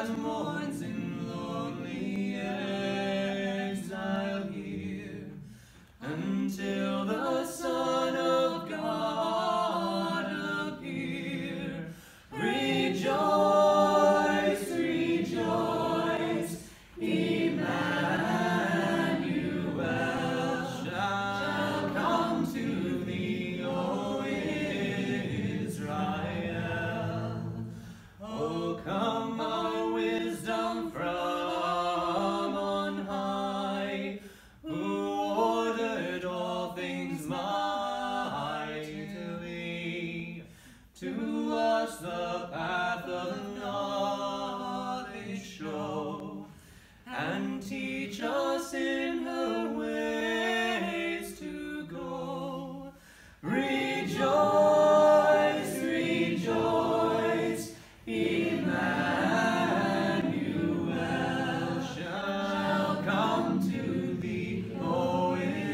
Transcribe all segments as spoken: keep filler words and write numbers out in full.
that mourns in lonely exile here, until the Son of God appear. Rejoice, rejoice, Emmanuel shall come to thee, O Israel. O come, our wisdom from on high, who ordered all things mightily, to us the path of knowledge show, and teach us in her ways to go. Rejoice, rejoice, Emmanuel shall come to thee, O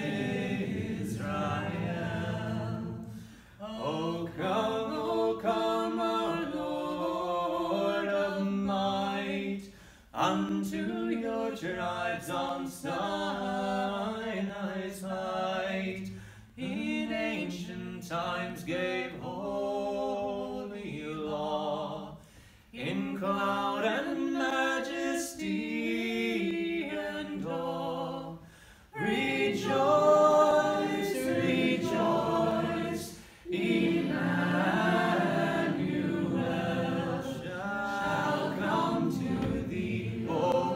Israel. O come, O come, our Lord of might, unto your tribes on Sinai's height. In ancient times gave holy law, in cloud and majesty and awe. Rejoice, rejoice, Emmanuel shall come to thee, O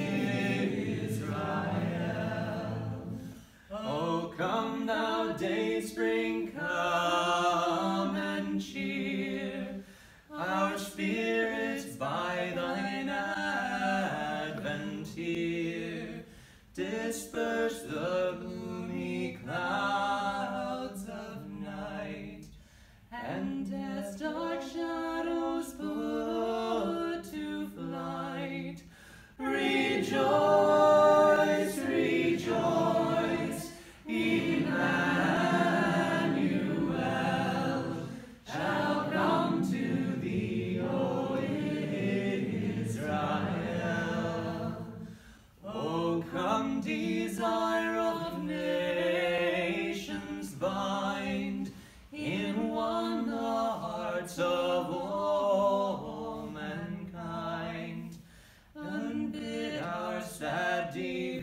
Israel. O come, thou dayspring, come and cheer our spirits by thine advent here. Disperse the gloomy clouds of night, and death's dark shadows put to flight. Rejoice, rejoice, Emmanuel shall come to thee, O Israel. O come, desire of nations, bind in one the hearts of all mankind, and bid our sad deeds